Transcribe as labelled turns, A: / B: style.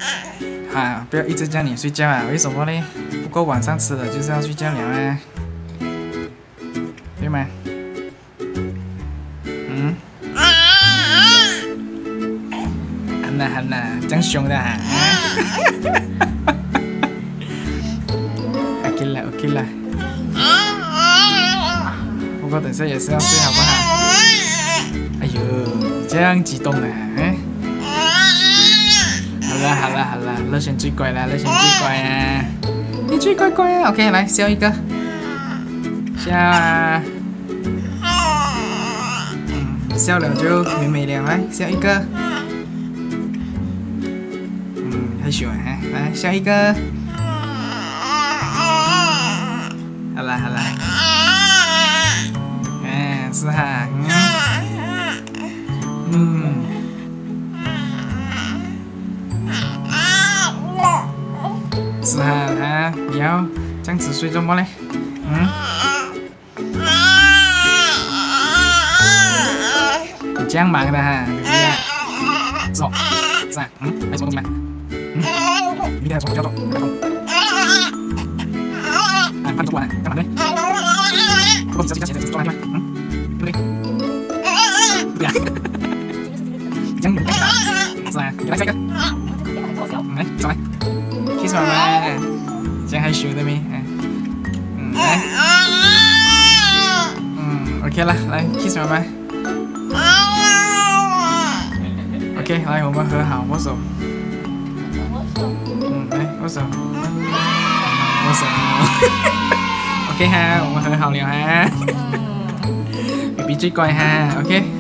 A: 啊，不要一直叫你睡觉啊！为什么呢？不过晚上吃了就是要睡觉了啊，对吗？嗯？好啦，这样凶的哈。OK 啦。不过等下也是要睡，好不好？哎呦，这样激動啊！好啦，樂璇最乖啦，你最乖啊 ！OK， 來笑一個，笑啊！笑了就美了，來笑一個。害羞啊，來笑一個。好啦，是哈，是哈，你要这样子睡做么嘞？你这样忙的哈，对不对？走，是啊，还有什么东西吗？明天还有什么要做？怕你做不完，干嘛呢？不过你这做完对吧？对不对？对呀，这样有干啥？是啊，你来下一个。来，上来 ，kiss 妈妈，这样害羞的没？来，OK 了，来 kiss 妈妈。OK， 来，我们和好，握手。来，握手。OK 哈，我们和好了哈。BB 最乖哈 ，OK。